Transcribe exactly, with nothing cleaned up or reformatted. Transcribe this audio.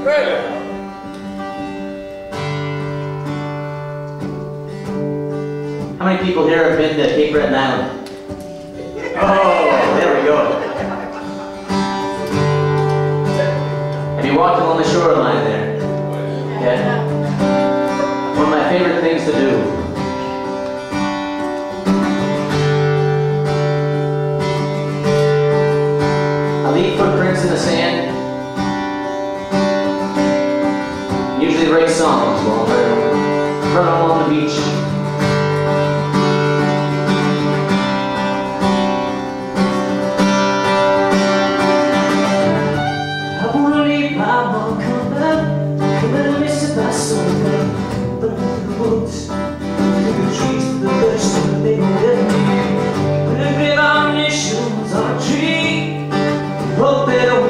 How many people here have been to Cape Breton Island? Oh, there we go. Have you walked along the shoreline there? Yeah. One of my favorite things to do. I leave footprints in the sand. Usually write songs while I'm running along the beach. Hope they don't